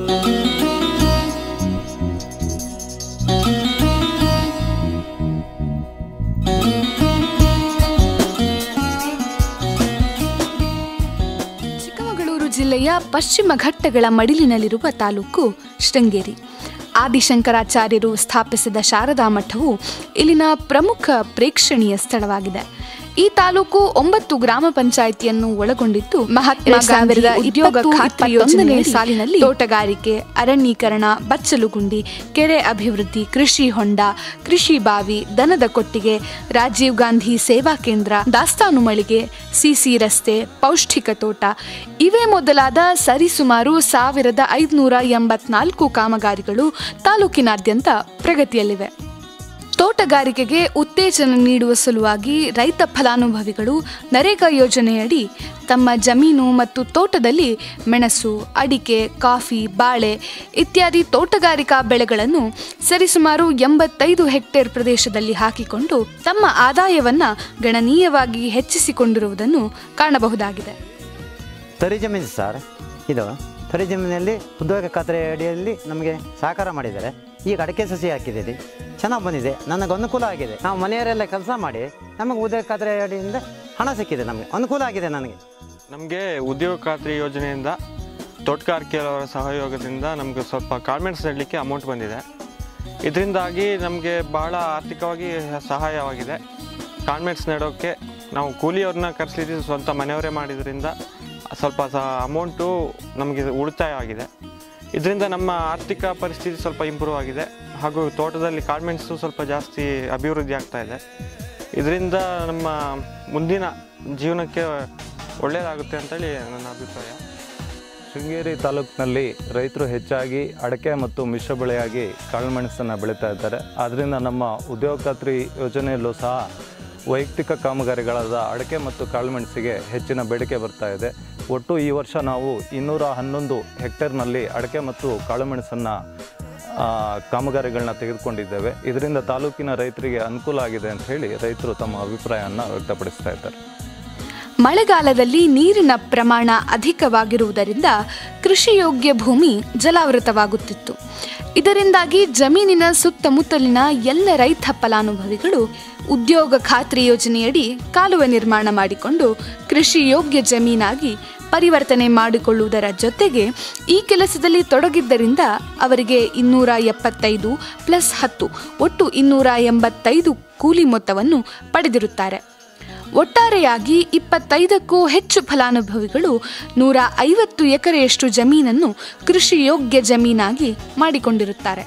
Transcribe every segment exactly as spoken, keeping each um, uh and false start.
ಜಿಲ್ಲೆಯ ಪಶ್ಚಿಮ ಘಟ್ಟಗಳ ಮಡಿಲಿನಲ್ಲಿರುವ ತಾಲೂಕು ಶೃಂಗೇರಿ. ಆದಿಶಂಕರಾಚಾರ್ಯರು ಸ್ಥಾಪಿಸಿದ ಶಾರದಾ ಮಠವು ಇಲ್ಲಿನ ಪ್ರಮುಖ ಪ್ರೇಕ್ಷಣೀಯ ಸ್ಥಳವಾಗಿದೆ. ಈ ತಾಲೂಕು ಒಂಬತ್ತು ಗ್ರಾಮ ಪಂಚಾಯಿತಿಯನ್ನು ಒಳಗೊಂಡಿದ್ದು ಮಹಾತ್ಮ ಗಾಂಧಿ ಉದ್ಯೋಗ ಖಾತ್ರಿ ಯೋಜನೆ ಸಾಲಿನಲ್ಲಿ ತೋಟಗಾರಿಕೆ, ಅರಣ್ಯೀಕರಣ, ಬಚ್ಚಲುಗುಂಡಿ, ಕೆರೆ ಅಭಿವೃದ್ಧಿ, ಕೃಷಿ ಹೊಂಡ, ಕೃಷಿ ಬಾವಿ, ದನದ ಕೊಟ್ಟಿಗೆ, ರಾಜೀವ್ ಗಾಂಧಿ ಸೇವಾ ಕೇಂದ್ರ, ದಾಸ್ತಾನು ಮಳಿಗೆ, ಸಿಸಿ ರಸ್ತೆ, ಪೌಷ್ಟಿಕ ತೋಟ ಇವೇ ಮೊದಲಾದ ಸರಿಸುಮಾರು ಸಾವಿರದ ಐದುನೂರ ಎಂಬತ್ನಾಲ್ಕು ಕಾಮಗಾರಿಗಳು ತಾಲೂಕಿನಾದ್ಯಂತ ಪ್ರಗತಿಯಲ್ಲಿವೆ. ತೋಟಗಾರಿಕೆಗೆ ಉತ್ತೇಜನ ನೀಡುವ ಸಲುವಾಗಿ ರೈತ ಫಲಾನುಭವಿಗಳು ನರೇಗಾ ಯೋಜನೆಯಡಿ ತಮ್ಮ ಜಮೀನು ಮತ್ತು ತೋಟದಲ್ಲಿ ಮೆಣಸು, ಅಡಿಕೆ, ಕಾಫಿ, ಬಾಳೆ ಇತ್ಯಾದಿ ತೋಟಗಾರಿಕಾ ಬೆಳೆಗಳನ್ನು ಸರಿಸುಮಾರು ಎಂಬತ್ತೈದು ಹೆಕ್ಟೇರ್ ಪ್ರದೇಶದಲ್ಲಿ ಹಾಕಿಕೊಂಡು ತಮ್ಮ ಆದಾಯವನ್ನು ಗಣನೀಯವಾಗಿ ಹೆಚ್ಚಿಸಿಕೊಂಡಿರುವುದನ್ನು ಕಾಣಬಹುದಾಗಿದೆ. ತೊರೆ ಜಮೀನು ಸರ್, ಇದು ತೊರೆ ಜಮೀನಲ್ಲಿ ಉದ್ಯೋಗ ಖಾತ್ರಿ ಅಡಿಯಲ್ಲಿ ನಮಗೆ ಸಹಕಾರ ಮಾಡಿದ್ದಾರೆ. ಈಗ ಅಡಿಕೆ ಸಸಿ ಹಾಕಿದ್ದೀರಿ, ಚೆನ್ನಾಗಿ ಬಂದಿದೆ, ನನಗೆ ಅನುಕೂಲ ಆಗಿದೆ. ನಾವು ಮನೆಯವರೆಲ್ಲ ಕೆಲಸ ಮಾಡಿ ನಮಗೆ ಉದ್ಯೋಗ ಖಾತ್ರಿ ಅಡಿಯಿಂದ ಹಣ ಸಿಕ್ಕಿದೆ, ನಮಗೆ ಅನುಕೂಲ ಆಗಿದೆ. ನನಗೆ ನಮಗೆ ಉದ್ಯೋಗ ಖಾತ್ರಿ ಯೋಜನೆಯಿಂದ ತೋಟಗಾರಿಕೆಯವರ ಸಹಯೋಗದಿಂದ ನಮಗೆ ಸ್ವಲ್ಪ ಗಾರ್ಮೆಂಟ್ಸ್ ನೆಡಲಿಕ್ಕೆ ಅಮೌಂಟ್ ಬಂದಿದೆ. ಇದರಿಂದಾಗಿ ನಮಗೆ ಬಹಳ ಆರ್ಥಿಕವಾಗಿ ಸಹಾಯವಾಗಿದೆ. ಗಾರ್ಮೆಂಟ್ಸ್ ನೆಡೋಕ್ಕೆ ನಾವು ಕೂಲಿಯವ್ರನ್ನ ಕರೆಸಲಿದ್ದು ಸ್ವಂತ ಮನೆಯವರೇ ಮಾಡಿದ್ರಿಂದ ಸ್ವಲ್ಪ ಸಹ ಅಮೌಂಟು ನಮಗೆ ಉಳಿತಾಯ ಆಗಿದೆ. ಇದರಿಂದ ನಮ್ಮ ಆರ್ಥಿಕ ಪರಿಸ್ಥಿತಿ ಸ್ವಲ್ಪ ಇಂಪ್ರೂವ್ ಆಗಿದೆ. ಹಾಗೂ ತೋಟದಲ್ಲಿ ಗಾರ್ಮೆಂಟ್ಸು ಸ್ವಲ್ಪ ಜಾಸ್ತಿ ಅಭಿವೃದ್ಧಿ ಆಗ್ತಾ ಇದೆ. ಇದರಿಂದ ನಮ್ಮ ಮುಂದಿನ ಜೀವನಕ್ಕೆ ಒಳ್ಳೆಯದಾಗುತ್ತೆ ಅಂತೇಳಿ ನನ್ನ ಅಭಿಪ್ರಾಯ. ಶೃಂಗೇರಿ ತಾಲೂಕಿನಲ್ಲಿ ರೈತರು ಹೆಚ್ಚಾಗಿ ಅಡಕೆ ಮತ್ತು ಮಿಶ್ರ ಬೆಳೆಯಾಗಿ ಕಾಳುಮೆಣಸನ್ನು ಬೆಳೀತಾ ಇದ್ದಾರೆ. ಆದ್ದರಿಂದ ನಮ್ಮ ಉದ್ಯೋಗ ಖಾತ್ರಿ ಯೋಜನೆಯಲ್ಲೂ ಸಹ ವೈಯಕ್ತಿಕ ಕಾಮಗಾರಿಗಳಾದ ಅಡಕೆ ಮತ್ತು ಕಾಳುಮೆಣಸಿಗೆ ಹೆಚ್ಚಿನ ಬೇಡಿಕೆ ಬರ್ತಾ ಇದೆ. ಒಟ್ಟು ಈ ವರ್ಷ ನಾವು ಇನ್ನೂರ ಹನ್ನೊಂದು ಹೆಕ್ಟೇರ್ನಲ್ಲಿ ಅಡಕೆ ಮತ್ತು ಕಾಳುಮೆಣಸನ್ನು ಕಾಮಗಾರಿಗಳನ್ನ ತೆಗೆದುಕೊಂಡಿದ್ದೇವೆ. ಇದರಿಂದ ತಾಲೂಕಿನ ರೈತರಿಗೆ ಅನುಕೂಲ ಆಗಿದೆ ಅಂತ ಹೇಳಿ ರೈತರು ತಮ್ಮ ಅಭಿಪ್ರಾಯವನ್ನು ವ್ಯಕ್ತಪಡಿಸ್ತಾ ಇದ್ದಾರೆ. ಮಳೆಗಾಲದಲ್ಲಿ ನೀರಿನ ಪ್ರಮಾಣ ಅಧಿಕವಾಗಿರುವುದರಿಂದ ಕೃಷಿಯೋಗ್ಯ ಭೂಮಿ ಜಲಾವೃತವಾಗುತ್ತಿತ್ತು. ಇದರಿಂದಾಗಿ ಜಮೀನಿನ ಸುತ್ತಮುತ್ತಲಿನ ಎಲ್ಲ ರೈತ ಫಲಾನುಭವಿಗಳು ಉದ್ಯೋಗ ಖಾತ್ರಿ ಯೋಜನೆಯಡಿ ಕಾಲುವೆ ನಿರ್ಮಾಣ ಮಾಡಿಕೊಂಡು ಕೃಷಿ ಯೋಗ್ಯ ಜಮೀನಾಗಿ ಪರಿವರ್ತನೆ ಮಾಡಿಕೊಳ್ಳುವುದರ ಜೊತೆಗೆ ಈ ಕೆಲಸದಲ್ಲಿ ತೊಡಗಿದ್ದರಿಂದ ಅವರಿಗೆ ಇನ್ನೂರ ಎಪ್ಪತ್ತೈದು ಪ್ಲಸ್ ಹತ್ತು ಒಟ್ಟು ಇನ್ನೂರ ಎಂಬತ್ತೈದು ಕೂಲಿ ಮೊತ್ತವನ್ನು ಪಡೆದಿರುತ್ತಾರೆ. ಒಟ್ಟಾರೆಯಾಗಿ ಇಪ್ಪತ್ತೈದಕ್ಕೂ ಹೆಚ್ಚು ಫಲಾನುಭವಿಗಳು ನೂರ ಐವತ್ತು ಎಕರೆಯಷ್ಟು ಜಮೀನನ್ನು ಕೃಷಿ ಯೋಗ್ಯ ಜಮೀನಾಗಿ ಮಾಡಿಕೊಂಡಿರುತ್ತಾರೆ.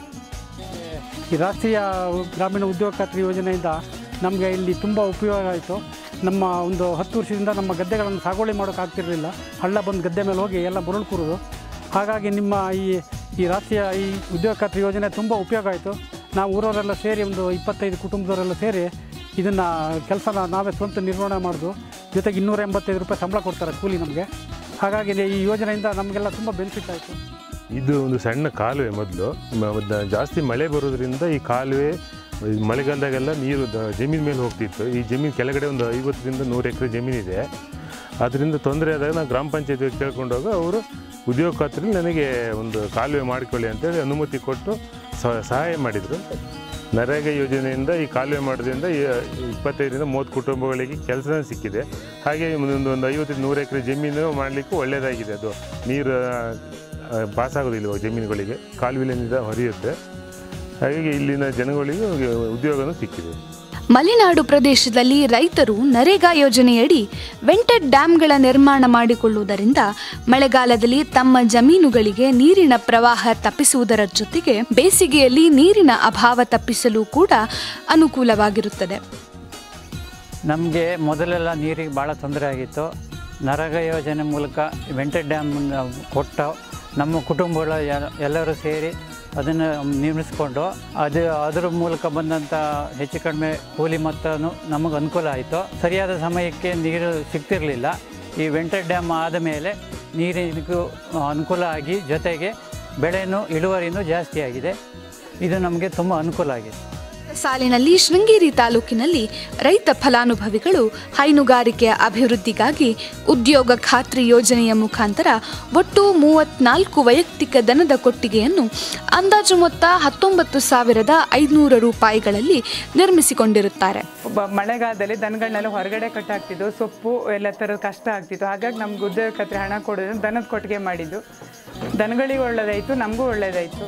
ಈ ರಾಷ್ಟ್ರೀಯ ಗ್ರಾಮೀಣ ಉದ್ಯೋಗ ಖಾತ್ರಿ ಯೋಜನೆಯಿಂದ ನಮಗೆ ಇಲ್ಲಿ ತುಂಬ ಉಪಯೋಗ ಆಯಿತು. ನಮ್ಮ ಒಂದು ಹತ್ತು ವರ್ಷದಿಂದ ನಮ್ಮ ಗದ್ದೆಗಳನ್ನು ಸಾಗುವಳಿ ಮಾಡೋಕ್ಕಾಗ್ತಿರಲಿಲ್ಲ. ಹಳ್ಳ ಬಂದು ಗದ್ದೆ ಮೇಲೆ ಹೋಗಿ ಎಲ್ಲ ಬುರುಳು ಕೂರೋದು. ಹಾಗಾಗಿ ನಿಮ್ಮ ಈ ಈ ರಾಷ್ಟ್ರೀಯ ಈ ಉದ್ಯೋಗ ಖಾತ್ರಿ ಯೋಜನೆ ತುಂಬ ಉಪಯೋಗ ಆಯಿತು. ನಾವು ಊರವರೆಲ್ಲ ಸೇರಿ ಒಂದು ಇಪ್ಪತ್ತೈದು ಕುಟುಂಬದವರೆಲ್ಲ ಸೇರಿ ಇದನ್ನು ಕೆಲಸನ ನಾವೇ ಸ್ವಂತ ನಿರ್ವಹಣೆ ಮಾಡೋದು. ಜೊತೆಗೆ ಇನ್ನೂರ ಎಂಬತ್ತೈದು ರೂಪಾಯಿ ಸಂಬಳ ಕೊಡ್ತಾರೆ ಕೂಲಿ ನಮಗೆ. ಹಾಗಾಗಿ ಈ ಯೋಜನೆಯಿಂದ ನಮಗೆಲ್ಲ ತುಂಬ ಬೆನಿಫಿಟ್ ಆಯಿತು. ಇದು ಒಂದು ಸಣ್ಣ ಕಾಲುವೆ. ಮೊದಲು ಜಾಸ್ತಿ ಮಳೆ ಬರೋದ್ರಿಂದ ಈ ಕಾಲುವೆ ಮಳೆಗಾಲದಾಗೆಲ್ಲ ನೀರು ಜಮೀನು ಮೇಲೆ ಹೋಗ್ತಿತ್ತು. ಈ ಜಮೀನು ಕೆಳಗಡೆ ಒಂದು ಐವತ್ತರಿಂದ ನೂರು ಎಕರೆ ಜಮೀನಿದೆ. ಅದರಿಂದ ತೊಂದರೆ ಆದಾಗ ನಾವು ಗ್ರಾಮ ಪಂಚಾಯತಿಗೆ ಕೇಳ್ಕೊಂಡಾಗ ಅವರು ಉದ್ಯೋಗ ಖಾತ್ರಿಯಲ್ಲಿ ನನಗೆ ಒಂದು ಕಾಲುವೆ ಮಾಡಿಕೊಳ್ಳಿ ಅಂತೇಳಿ ಅನುಮತಿ ಕೊಟ್ಟು ಸಹಾಯ ಮಾಡಿದರು. ನರೇಗಾ ಯೋಜನೆಯಿಂದ ಈ ಕಾಲುವೆ ಮಾಡೋದ್ರಿಂದ ಇಪ್ಪತ್ತೈದರಿಂದ ಮೂವತ್ತು ಕುಟುಂಬಗಳಿಗೆ ಕೆಲಸ ಸಿಕ್ಕಿದೆ. ಹಾಗೆ ಒಂದು ಒಂದು ಐವತ್ತರಿಂದ ನೂರು ಎಕರೆ ಜಮೀನು ಮಾಡಲಿಕ್ಕೂ ಒಳ್ಳೆಯದಾಗಿದೆ. ಅದು ನೀರು ಪಾಸಾಗೋದಿಲ್ಲ ಜಮೀನುಗಳಿಗೆ, ಕಾಲುವೆಯಿಂದ ಹರಿಯುತ್ತೆ. ಹಾಗಾಗಿ ಇಲ್ಲಿನ ಜನಗಳಿಗೆ ಉದ್ಯೋಗನೂ ಸಿಕ್ಕಿದೆ. ಮಲೆನಾಡು ಪ್ರದೇಶದಲ್ಲಿ ರೈತರು ನರೇಗಾ ಯೋಜನೆಯಡಿ ವೆಂಟೆಡ್ ಡ್ಯಾಂಗಳ ನಿರ್ಮಾಣ ಮಾಡಿಕೊಳ್ಳುವುದರಿಂದ ಮಳೆಗಾಲದಲ್ಲಿ ತಮ್ಮ ಜಮೀನುಗಳಿಗೆ ನೀರಿನ ಪ್ರವಾಹ ತಪ್ಪಿಸುವುದರ ಜೊತೆಗೆ ಬೇಸಿಗೆಯಲ್ಲಿ ನೀರಿನ ಅಭಾವ ತಪ್ಪಿಸಲು ಕೂಡ ಅನುಕೂಲವಾಗಿರುತ್ತದೆ. ನಮಗೆ ಮೊದಲೆಲ್ಲ ನೀರಿಗೆ ಭಾಳ ತೊಂದರೆ ಆಗಿತ್ತು. ನರೇಗಾ ಯೋಜನೆ ಮೂಲಕ ವೆಂಟೆಡ್ ಡ್ಯಾಮ್ ಕೊಟ್ಟು ನಮ್ಮ ಕುಟುಂಬಗಳ ಎಲ್ಲರೂ ಸೇರಿ ಅದನ್ನು ನಿರ್ಮಿಸಿಕೊಂಡು ಅದು ಅದರ ಮೂಲಕ ಬಂದಂಥ ಹೆಚ್ಚು ಕಡಿಮೆ ಕೂಲಿ ಮೊತ್ತನೂ ನಮಗೆ ಅನುಕೂಲ ಆಯಿತು. ಸರಿಯಾದ ಸಮಯಕ್ಕೆ ನೀರು ಸಿಗ್ತಿರಲಿಲ್ಲ. ಈ ವೆಂಟೆಡ್ ಡ್ಯಾಮ್ ಆದ ಮೇಲೆ ನೀರಿಗೂ ಅನುಕೂಲ ಆಗಿ ಜೊತೆಗೆ ಬೆಳೆನೂ ಇಳುವರಿನೂ ಜಾಸ್ತಿ ಆಗಿದೆ. ಇದು ನಮಗೆ ತುಂಬ ಅನುಕೂಲ ಆಗಿದೆ. ಸಾಲಿನಲ್ಲಿ ಶೃಂಗೇರಿ ತಾಲೂಕಿನಲ್ಲಿ ರೈತ ಫಲಾನುಭವಿಗಳು ಹೈನುಗಾರಿಕೆಯ ಅಭಿವೃದ್ಧಿಗಾಗಿ ಉದ್ಯೋಗ ಖಾತ್ರಿ ಯೋಜನೆಯ ಮುಖಾಂತರ ಒಟ್ಟು ಮೂವತ್ನಾಲ್ಕು ವೈಯಕ್ತಿಕ ದನದ ಕೊಟ್ಟಿಗೆಯನ್ನು ಅಂದಾಜು ಮೊತ್ತ ಹತ್ತೊಂಬತ್ತು ಸಾವಿರದ ಐದುನೂರು ರೂಪಾಯಿಗಳಲ್ಲಿ ನಿರ್ಮಿಸಿಕೊಂಡಿರುತ್ತಾರೆ. ಒಬ್ಬ ಮಳೆಗಾಲದಲ್ಲಿ ದನಗಳನ್ನೆಲ್ಲ ಹೊರಗಡೆ ಕಟ್ಟಾಗ್ತಿದ್ದು, ಸೊಪ್ಪು ಎಲ್ಲ ಥರದ ಕಷ್ಟ ಆಗ್ತಿತ್ತು. ಹಾಗಾಗಿ ನಮ್ಗೆ ಉದ್ಯೋಗ ಖಾತ್ರಿ ಹಣ ಕೊಡೋದು ದನದ ಕೊಟ್ಟಿಗೆ ಮಾಡಿದ್ದು. ದನಗಳಿಗೆ ಒಳ್ಳೆಯದಾಯಿತು, ನಮಗೂ ಒಳ್ಳೆಯದಾಯಿತು.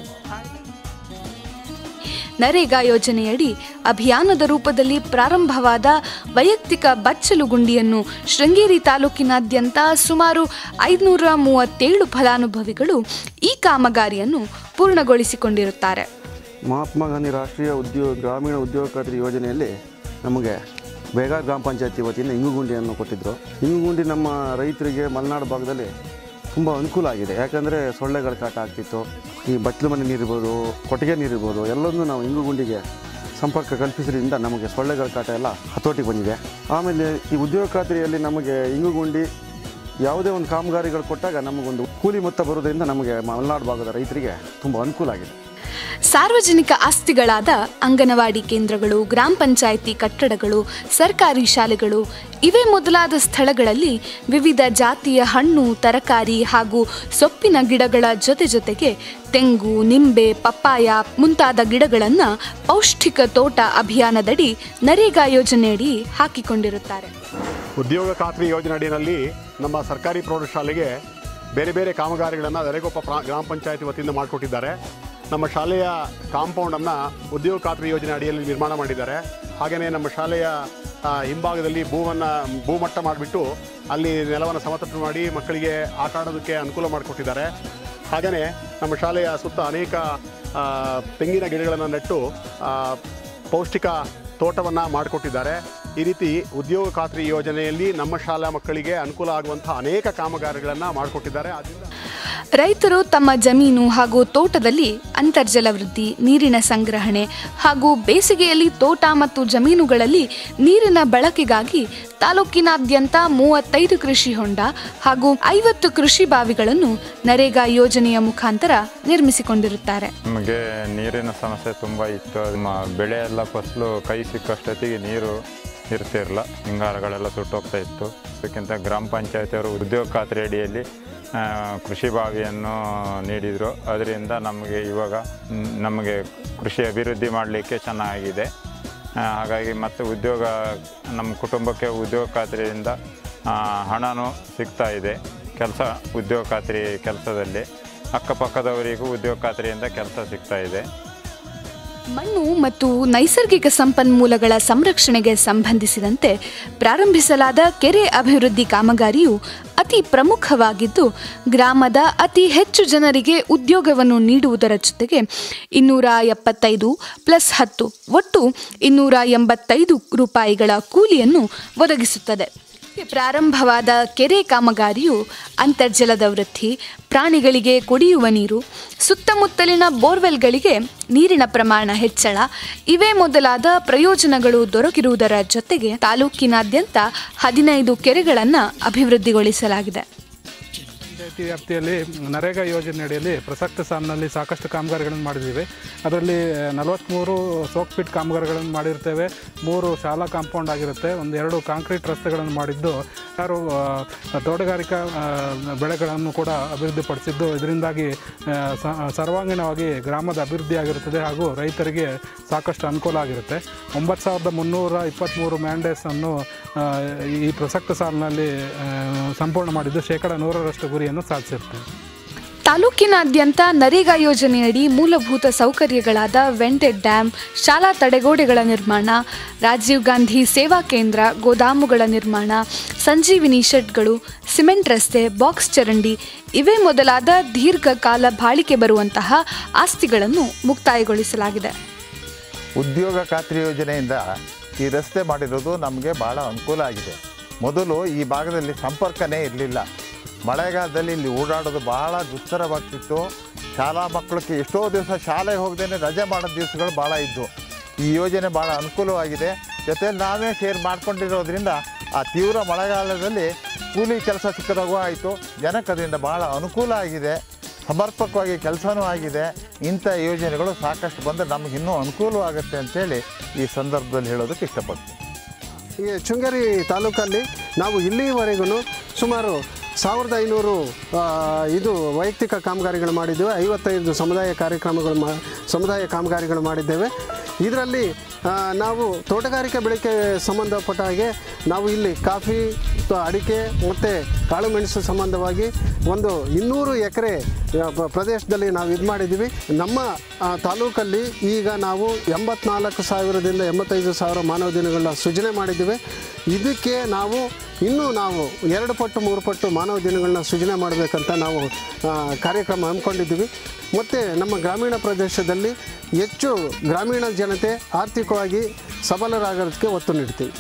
ನರೇಗಾ ಯೋಜನೆಯಡಿ ಅಭಿಯಾನದ ರೂಪದಲ್ಲಿ ಪ್ರಾರಂಭವಾದ ವೈಯಕ್ತಿಕ ಬಚ್ಚಲು ಗುಂಡಿಯನ್ನು ಶೃಂಗೇರಿ ತಾಲೂಕಿನಾದ್ಯಂತ ಸುಮಾರು ಐದುನೂರ ಮೂವತ್ತೇಳು ಫಲಾನುಭವಿಗಳು ಈ ಕಾಮಗಾರಿಯನ್ನು ಪೂರ್ಣಗೊಳಿಸಿಕೊಂಡಿರುತ್ತಾರೆ. ಮಹಾತ್ಮ ಗಾಂಧಿ ರಾಷ್ಟ್ರೀಯ ಉದ್ಯೋಗ ಗ್ರಾಮೀಣ ಉದ್ಯೋಗ ಖಾತ್ರಿ ಯೋಜನೆಯಲ್ಲಿ ನಮಗೆ ಬೇಗಾರ ಗ್ರಾಮ ಪಂಚಾಯತಿ ವತಿಯಿಂದ ಇಂಗುಗುಂಡಿಯನ್ನು ಕೊಟ್ಟಿದ್ದರು. ಇಂಗುಗುಂಡಿ ನಮ್ಮ ರೈತರಿಗೆ ಮಲೆನಾಡು ಭಾಗದಲ್ಲಿ ತುಂಬ ಅನುಕೂಲ ಆಗಿದೆ. ಯಾಕಂದರೆ ಸೊಳ್ಳೆಗಳ ಕಾಟ ಆಗ್ತಿತ್ತು. ಈ ಬಚ್ಚಲು ಮನೆ ನೀರಿರ್ಬೋದು, ಕೊಟ್ಟಿಗೆ ನೀರಿರ್ಬೋದು, ಎಲ್ಲವನ್ನೂ ನಾವು ಇಂಗುಗುಂಡಿಗೆ ಸಂಪರ್ಕ ಕಲ್ಪಿಸೋದ್ರಿಂದ ನಮಗೆ ಸೊಳ್ಳೆಗಳ ಕಾಟ ಎಲ್ಲ ಹತೋಟಿಗೆ ಬಂದಿದೆ. ಆಮೇಲೆ ಈ ಉದ್ಯೋಗ ಖಾತ್ರಿಯಲ್ಲಿ ನಮಗೆ ಇಂಗುಗುಂಡಿ ಯಾವುದೇ ಒಂದು ಕಾಮಗಾರಿಗಳು ಕೊಟ್ಟಾಗ ನಮಗೊಂದು ಕೂಲಿ ಮೊತ್ತ ಬರೋದ್ರಿಂದ ನಮಗೆ ಮಲೆನಾಡು ಭಾಗದ ರೈತರಿಗೆ ತುಂಬ ಅನುಕೂಲ ಆಗಿದೆ. ಸಾರ್ವಜನಿಕ ಆಸ್ತಿಗಳಾದ ಅಂಗನವಾಡಿ ಕೇಂದ್ರಗಳು, ಗ್ರಾಮ ಪಂಚಾಯಿತಿ ಕಟ್ಟಡಗಳು, ಸರ್ಕಾರಿ ಶಾಲೆಗಳು ಇವೇ ಮೊದಲಾದ ಸ್ಥಳಗಳಲ್ಲಿ ವಿವಿಧ ಜಾತಿಯ ಹಣ್ಣು, ತರಕಾರಿ ಹಾಗೂ ಸೊಪ್ಪಿನ ಗಿಡಗಳ ಜೊತೆ ಜೊತೆಗೆ ತೆಂಗು, ನಿಂಬೆ, ಪಪ್ಪಾಯ ಮುಂತಾದ ಗಿಡಗಳನ್ನು ಪೌಷ್ಟಿಕ ತೋಟ ಅಭಿಯಾನದಡಿ ನರೇಗಾ ಯೋಜನೆಯಡಿ ಹಾಕಿಕೊಂಡಿರುತ್ತಾರೆ. ಉದ್ಯೋಗ ಖಾತ್ರಿ ಯೋಜನೆ ಅಡಿಯಲ್ಲಿ ನಮ್ಮ ಸರ್ಕಾರಿ ಪ್ರೌಢಶಾಲೆಗೆ ಬೇರೆ ಬೇರೆ ಕಾಮಗಾರಿಗಳನ್ನು ನರೇಗೊಪ್ಪ ಗ್ರಾಮ ಪಂಚಾಯತಿ ವತಿಯಿಂದ ಮಾಡಿಕೊಟ್ಟಿದ್ದಾರೆ. ನಮ್ಮ ಶಾಲೆಯ ಕಾಂಪೌಂಡನ್ನು ಉದ್ಯೋಗ ಖಾತ್ರಿ ಯೋಜನೆ ಅಡಿಯಲ್ಲಿ ನಿರ್ಮಾಣ ಮಾಡಿದ್ದಾರೆ. ಹಾಗೆಯೇ ನಮ್ಮ ಶಾಲೆಯ ಹಿಂಭಾಗದಲ್ಲಿ ಭೂವನ್ನು ಭೂಮಟ್ಟ ಮಾಡಿಬಿಟ್ಟು ಅಲ್ಲಿ ನೆಲವನ್ನು ಸಮತಟ್ಟು ಮಾಡಿ ಮಕ್ಕಳಿಗೆ ಆಟ ಆಡೋದಕ್ಕೆ ಅನುಕೂಲ ಮಾಡಿಕೊಟ್ಟಿದ್ದಾರೆ. ಹಾಗೆಯೇ ನಮ್ಮ ಶಾಲೆಯ ಸುತ್ತ ಅನೇಕ ತೆಂಗಿನ ಗಿಡಗಳನ್ನು ನೆಟ್ಟು ಪೌಷ್ಟಿಕ ತೋಟವನ್ನು ಮಾಡಿಕೊಟ್ಟಿದ್ದಾರೆ. ಈ ರೀತಿ ಉದ್ಯೋಗ ಖಾತ್ರಿ ಯೋಜನೆಯಲ್ಲಿ ನಮ್ಮ ಶಾಲಾ ಮಕ್ಕಳಿಗೆ ಅನುಕೂಲ ಆಗುವಂಥ ಅನೇಕ ಕಾಮಗಾರಿಗಳನ್ನು ಮಾಡಿಕೊಟ್ಟಿದ್ದಾರೆ. ರೈತರು ತಮ್ಮ ಜಮೀನು ಹಾಗೂ ತೋಟದಲ್ಲಿ ಅಂತರ್ಜಲ ವೃದ್ಧಿ, ನೀರಿನ ಸಂಗ್ರಹಣೆ ಹಾಗೂ ಬೇಸಿಗೆಯಲ್ಲಿ ತೋಟ ಮತ್ತು ಜಮೀನುಗಳಲ್ಲಿ ನೀರಿನ ಬಳಕೆಗಾಗಿ ತಾಲೂಕಿನಾದ್ಯಂತ ಮೂವತ್ತೈದು ಕೃಷಿ ಹೊಂಡ ಹಾಗೂ ಐವತ್ತು ಕೃಷಿ ಬಾವಿಗಳನ್ನು ನರೇಗಾ ಯೋಜನೆಯ ಮುಖಾಂತರ ನಿರ್ಮಿಸಿಕೊಂಡಿರುತ್ತಾರೆ. ನಮಗೆ ನೀರಿನ ಸಮಸ್ಯೆ ತುಂಬ ಇತ್ತು. ಬೆಳೆ ಎಲ್ಲ ಫಸಲು ಕೈ ಸಿಕ್ಕಷ್ಟೊತ್ತಿಗೆ ನೀರು ಇರ್ತಿರಲಿಲ್ಲ, ಹಿಂಗಾರಗಳೆಲ್ಲ ಸುಟ್ಟೋಗ್ತಾ ಇತ್ತು. ಅದಕ್ಕಿಂತ ಗ್ರಾಮ ಪಂಚಾಯತಿಯವರು ಉದ್ಯೋಗ ಖಾತ್ರಿ ಅಡಿಯಲ್ಲಿ ಕೃಷಿ ಬಾವಿಯನ್ನು ನೀಡಿದರು. ಅದರಿಂದ ನಮಗೆ ಇವಾಗ ನಮಗೆ ಕೃಷಿ ಅಭಿವೃದ್ಧಿ ಮಾಡಲಿಕ್ಕೆ ಚೆನ್ನಾಗಿದೆ. ಹಾಗಾಗಿ ಮತ್ತು ಉದ್ಯೋಗ ನಮ್ಮ ಕುಟುಂಬಕ್ಕೆ ಉದ್ಯೋಗ ಖಾತ್ರಿಯಿಂದ ಹಣನೂ ಸಿಗ್ತಾ ಇದೆ. ಕೆಲಸ ಉದ್ಯೋಗ ಖಾತ್ರಿ ಕೆಲಸದಲ್ಲಿ ಅಕ್ಕಪಕ್ಕದವರಿಗೂ ಉದ್ಯೋಗ ಖಾತ್ರಿಯಿಂದ ಕೆಲಸ ಸಿಗ್ತಾ ಇದೆ. ಮಣ್ಣು ಮತ್ತು ನೈಸರ್ಗಿಕ ಸಂಪನ್ಮೂಲಗಳ ಸಂರಕ್ಷಣೆಗೆ ಸಂಬಂಧಿಸಿದಂತೆ ಪ್ರಾರಂಭಿಸಲಾದ ಕೆರೆ ಅಭಿವೃದ್ಧಿ ಕಾಮಗಾರಿಯು ಅತಿ ಪ್ರಮುಖವಾಗಿದ್ದು, ಗ್ರಾಮದ ಅತಿ ಹೆಚ್ಚು ಜನರಿಗೆ ಉದ್ಯೋಗವನ್ನು ನೀಡುವುದರ ಜೊತೆಗೆ ಇನ್ನೂರ ಎಪ್ಪತ್ತೈದು ಪ್ಲಸ್ ಹತ್ತು ಒಟ್ಟು ಇನ್ನೂರ ಎಂಬತ್ತೈದು ರೂಪಾಯಿಗಳ ಕೂಲಿಯನ್ನು ಒದಗಿಸುತ್ತದೆ. ಪ್ರಾರಂಭವಾದ ಕೆರೆ ಕಾಮಗಾರಿಯು ಅಂತರ್ಜಲದ ವೃದ್ಧಿ, ಪ್ರಾಣಿಗಳಿಗೆ ಕುಡಿಯುವ ನೀರು, ಸುತ್ತಮುತ್ತಲಿನ ಬೋರ್ವೆಲ್ಗಳಿಗೆ ನೀರಿನ ಪ್ರಮಾಣ ಹೆಚ್ಚಳ ಇವೇ ಮೊದಲಾದ ಪ್ರಯೋಜನಗಳು ದೊರಕಿರುವುದರ ಜೊತೆಗೆ ತಾಲೂಕಿನಾದ್ಯಂತ ಹದಿನೈದು ಕೆರೆಗಳನ್ನು ಅಭಿವೃದ್ಧಿಗೊಳಿಸಲಾಗಿದೆ. ಪಂಚಾಯತಿ ವ್ಯಾಪ್ತಿಯಲ್ಲಿ ನರೇಗಾ ಯೋಜನೆ ಅಡಿಯಲ್ಲಿ ಪ್ರಸಕ್ತ ಸಾಲಿನಲ್ಲಿ ಸಾಕಷ್ಟು ಕಾಮಗಾರಿಗಳನ್ನು ಮಾಡಿದ್ದೀವಿ. ಅದರಲ್ಲಿ ನಲವತ್ತ್ಮೂರು ಸೋಕ್ ಪಿಟ್ ಕಾಮಗಾರಿಗಳನ್ನು ಮಾಡಿರ್ತೇವೆ. ಮೂರು ಶಾಲಾ ಕಾಂಪೌಂಡ್ ಆಗಿರುತ್ತೆ. ಒಂದು ಎರಡು ಕಾಂಕ್ರೀಟ್ ರಸ್ತೆಗಳನ್ನು ಮಾಡಿದ್ದು, ಯಾರು ತೋಟಗಾರಿಕಾ ಬೆಳೆಗಳನ್ನು ಕೂಡ ಅಭಿವೃದ್ಧಿಪಡಿಸಿದ್ದು, ಇದರಿಂದಾಗಿ ಸರ್ವಾಂಗೀಣವಾಗಿ ಗ್ರಾಮದ ಅಭಿವೃದ್ಧಿ ಆಗಿರುತ್ತದೆ ಹಾಗೂ ರೈತರಿಗೆ ಸಾಕಷ್ಟು ಅನುಕೂಲ ಆಗಿರುತ್ತೆ. ಒಂಬತ್ತು ಸಾವಿರದ ಮುನ್ನೂರ ಇಪ್ಪತ್ತ್ಮೂರು ಮ್ಯಾಂಡೇಸನ್ನು ಈ ಪ್ರಸಕ್ತ ಸಾಲಿನಲ್ಲಿ ಸಂಪೂರ್ಣ ಮಾಡಿದ್ದು ಶೇಕಡ ನೂರರಷ್ಟು ಗುರಿಯನ್ನು ಸಾಧಿಸಿರ್ತೇವೆ. ತಾಲೂಕಿನಾದ್ಯಂತ ನರೇಗಾ ಯೋಜನೆಯಡಿ ಮೂಲಭೂತ ಸೌಕರ್ಯಗಳಾದ ವೆಂಟೆಡ್ ಡ್ಯಾಮ್, ಶಾಲಾ ತಡೆಗೋಡೆಗಳ ನಿರ್ಮಾಣ, ರಾಜೀವ್ ಗಾಂಧಿ ಸೇವಾ ಕೇಂದ್ರ, ಗೋದಾಮುಗಳ ನಿರ್ಮಾಣ, ಸಂಜೀವಿನಿ ಶೆಡ್ಗಳು, ಸಿಮೆಂಟ್ ರಸ್ತೆ, ಬಾಕ್ಸ್ ಚರಂಡಿ ಇವೇ ಮೊದಲಾದ ದೀರ್ಘಕಾಲ ಬಾಳಿಕೆ ಬರುವಂತಹ ಆಸ್ತಿಗಳನ್ನು ಮುಕ್ತಾಯಗೊಳಿಸಲಾಗಿದೆ. ಉದ್ಯೋಗ ಖಾತ್ರಿ ಯೋಜನೆಯಿಂದ ಈ ರಸ್ತೆ ಮಾಡಿರೋದು ನಮಗೆ ಭಾಳ ಅನುಕೂಲ ಆಗಿದೆ. ಮೊದಲು ಈ ಭಾಗದಲ್ಲಿ ಸಂಪರ್ಕನೇ ಇರಲಿಲ್ಲ. ಮಳೆಗಾಲದಲ್ಲಿ ಇಲ್ಲಿ ಓಡಾಡೋದು ಭಾಳ ದುಸ್ತರವಾಗ್ತಿತ್ತು. ಶಾಲಾ ಮಕ್ಕಳಿಗೆ ಎಷ್ಟೋ ದಿವಸ ಶಾಲೆಗೆ ಹೋಗದೇನೆ ರಜೆ ಮಾಡೋ ದಿವಸಗಳು ಭಾಳ ಇದ್ದವು. ಈ ಯೋಜನೆ ಭಾಳ ಅನುಕೂಲವಾಗಿದೆ. ಜೊತೆಯಲ್ಲಿ ನಾವೇ ಶೇರ್ ಮಾಡ್ಕೊಂಡಿರೋದ್ರಿಂದ ಆ ತೀವ್ರ ಮಳೆಗಾಲದಲ್ಲಿ ಕೂಲಿ ಕೆಲಸ ಸಿಕ್ಕದಾಗೂ ಆಯಿತು. ಜನಕ್ಕೆ ಅದರಿಂದ ಭಾಳ ಅನುಕೂಲ ಆಗಿದೆ. ಸಮರ್ಪಕವಾಗಿ ಕೆಲಸನೂ ಆಗಿದೆ. ಇಂಥ ಯೋಜನೆಗಳು ಸಾಕಷ್ಟು ಬಂದರೆ ನಮಗೆ ಇನ್ನೂ ಅನುಕೂಲವಾಗುತ್ತೆ ಅಂತೇಳಿ ಈ ಸಂದರ್ಭದಲ್ಲಿ ಹೇಳೋದಕ್ಕೆ ಇಷ್ಟಪಡ್ತೀನಿ. ಈ ಶೃಂಗೇರಿ ತಾಲೂಕಲ್ಲಿ ನಾವು ಇಲ್ಲಿವರೆಗೂ ಸುಮಾರು ಸಾವಿರದ ಐನೂರು ಇದು ವೈಯಕ್ತಿಕ ಕಾಮಗಾರಿಗಳು ಮಾಡಿದ್ದೇವೆ. ಐವತ್ತೈದು ಸಮುದಾಯ ಕಾರ್ಯಕ್ರಮಗಳು ಮಾ ಸಮುದಾಯ ಕಾಮಗಾರಿಗಳು ಮಾಡಿದ್ದೇವೆ. ಇದರಲ್ಲಿ ನಾವು ತೋಟಗಾರಿಕೆ ಬೆಳೆಗೆ ಸಂಬಂಧಪಟ್ಟ ಹಾಗೆ ನಾವು ಇಲ್ಲಿ ಕಾಫಿ, ಅಡಿಕೆ ಮತ್ತು ಕಾಳುಮೆಣಸು ಸಂಬಂಧವಾಗಿ ಒಂದು ಇನ್ನೂರು ಎಕರೆ ಪ್ರದೇಶದಲ್ಲಿ ನಾವು ಇದು ಮಾಡಿದ್ದೀವಿ. ನಮ್ಮ ತಾಲೂಕಲ್ಲಿ ಈಗ ನಾವು ಎಂಬತ್ನಾಲ್ಕು ಸಾವಿರದಿಂದ ಎಂಬತ್ತೈದು ಸಾವಿರ ಮಾನವ ದಿನಗಳನ್ನ ಸೃಜನೆ ಮಾಡಿದ್ದೀವಿ. ಇದಕ್ಕೆ ನಾವು ಇನ್ನೂ ನಾವು ಎರಡು ಪಟ್ಟು ಮೂರು ಪಟ್ಟು ಮಾನವ ದಿನಗಳನ್ನ ಸೃಜನೆ ಮಾಡಬೇಕಂತ ನಾವು ಕಾರ್ಯಕ್ರಮ ಹಮ್ಮಿಕೊಂಡಿದ್ದೀವಿ. ಮತ್ತು ನಮ್ಮ ಗ್ರಾಮೀಣ ಪ್ರದೇಶದಲ್ಲಿ ಹೆಚ್ಚು ಗ್ರಾಮೀಣ ಜನತೆ ಆರ್ಥಿಕವಾಗಿ ಸಬಲರಾಗೋದಕ್ಕೆ ಒತ್ತು ನೀಡ್ತೀವಿ.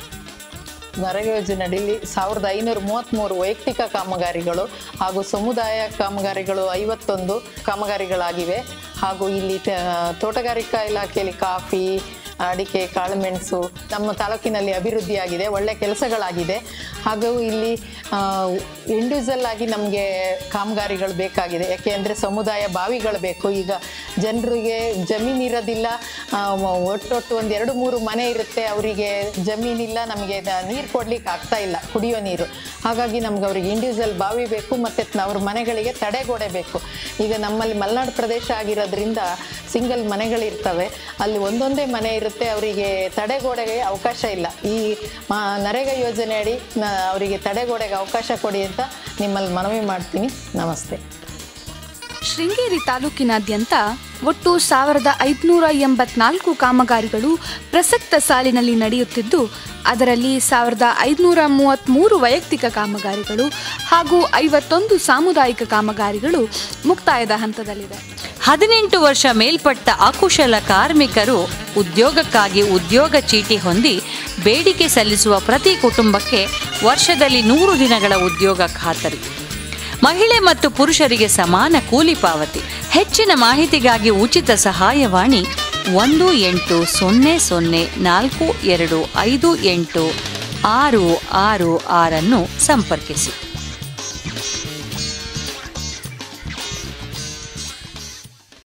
ನರೇಗಾ ಯೋಜನೆಯಲ್ಲಿ ಸಾವಿರದ ಐನೂರ ಮೂವತ್ತ್ಮೂರು ವೈಯಕ್ತಿಕ ಕಾಮಗಾರಿಗಳು ಹಾಗೂ ಸಮುದಾಯ ಕಾಮಗಾರಿಗಳು ಐವತ್ತೊಂದು ಕಾಮಗಾರಿಗಳಾಗಿವೆ. ಹಾಗೂ ಇಲ್ಲಿ ತೋಟಗಾರಿಕಾ ಇಲಾಖೆಯಲ್ಲಿ ಕಾಫಿ, ಅಡಿಕೆ, ಕಾಳುಮೆಣಸು ನಮ್ಮ ತಾಲೂಕಿನಲ್ಲಿ ಅಭಿವೃದ್ಧಿಯಾಗಿದೆ, ಒಳ್ಳೆ ಕೆಲಸಗಳಾಗಿದೆ. ಹಾಗೂ ಇಲ್ಲಿ ಇಂಡಿವಿಜುವಲ್ ಆಗಿ ನಮಗೆ ಕಾಮಗಾರಿಗಳು ಬೇಕಾಗಿದೆ. ಯಾಕೆ ಅಂದರೆ ಸಮುದಾಯ ಬಾವಿಗಳು ಬೇಕು. ಈಗ ಜನರಿಗೆ ಜಮೀನಿರೋದಿಲ್ಲ, ಒಟ್ಟೊಟ್ಟು ಒಂದು ಎರಡು ಮೂರು ಮನೆ ಇರುತ್ತೆ, ಅವರಿಗೆ ಜಮೀನಿಲ್ಲ, ನಮಗೆ ನೀರು ಕೊಡ್ಲಿಕ್ಕೆ ಆಗ್ತಾ ಇಲ್ಲ, ಕುಡಿಯೋ ನೀರು. ಹಾಗಾಗಿ ನಮ್ಗೆ ಅವ್ರಿಗೆ ಇಂಡಿವಿಜುವಲ್ ಬಾವಿ ಬೇಕು ಮತ್ತು ಅವ್ರ ಮನೆಗಳಿಗೆ ತಡೆಗೋಡೆ ಬೇಕು. ಈಗ ನಮ್ಮಲ್ಲಿ ಮಲೆನಾಡು ಪ್ರದೇಶ ಆಗಿರೋದ್ರಿಂದ ಸಿಂಗಲ್ ಮನೆಗಳಿರ್ತವೆ, ಅಲ್ಲಿ ಒಂದೊಂದೇ ಮನೆ ಇರುತ್ತೆ, ಅವರಿಗೆ ತಡೆಗೋಡೆಗೆ ಅವಕಾಶ ಇಲ್ಲ. ಈ ನರೇಗಾ ಯೋಜನೆ ಅಡಿ ಅವರಿಗೆ ತಡೆಗೋಡೆಗೆ ಅವಕಾಶ ಕೊಡಿ ಅಂತ ನಿಮ್ಮಲ್ಲಿ ಮನವಿ ಮಾಡ್ತೀನಿ. ನಮಸ್ತೆ. ಶೃಂಗೇರಿ ತಾಲೂಕಿನಾದ್ಯಂತ ಒಟ್ಟು ಸಾವಿರದ ಐದುನೂರ ಎಂಬತ್ನಾಲ್ಕು ಕಾಮಗಾರಿಗಳು ಪ್ರಸಕ್ತ ಸಾಲಿನಲ್ಲಿ ನಡೆಯುತ್ತಿದ್ದು, ಅದರಲ್ಲಿ ಸಾವಿರದ ಐದುನೂರ ಮೂವತ್ತ್ಮೂರು ವೈಯಕ್ತಿಕ ಕಾಮಗಾರಿಗಳು ಹಾಗೂ ಐವತ್ತೊಂದು ಸಾಮುದಾಯಿಕ ಕಾಮಗಾರಿಗಳು ಮುಕ್ತಾಯದ ಹಂತದಲ್ಲಿದೆ. ಹದಿನೆಂಟು ವರ್ಷ ಮೇಲ್ಪಟ್ಟ ಅಕುಶಲ ಕಾರ್ಮಿಕರು ಉದ್ಯೋಗಕ್ಕಾಗಿ ಉದ್ಯೋಗ ಚೀಟಿ ಹೊಂದಿ ಬೇಡಿಕೆ ಸಲ್ಲಿಸುವ ಪ್ರತಿ ಕುಟುಂಬಕ್ಕೆ ವರ್ಷದಲ್ಲಿ ನೂರು ದಿನಗಳ ಉದ್ಯೋಗ ಖಾತರಿ. ಮಹಿಳೆ ಮತ್ತು ಪುರುಷರಿಗೆ ಸಮಾನ ಕೂಲಿ ಪಾವತಿ. ಹೆಚ್ಚಿನ ಮಾಹಿತಿಗಾಗಿ ಉಚಿತ ಸಹಾಯವಾಣಿ ಒಂದು ಎಂಟು ಸೊನ್ನೆ ಸೊನ್ನೆ ನಾಲ್ಕು ಎರಡು ಐದು ಎಂಟು ಆರು ಆರು ಆರನ್ನು ಸಂಪರ್ಕಿಸಿ.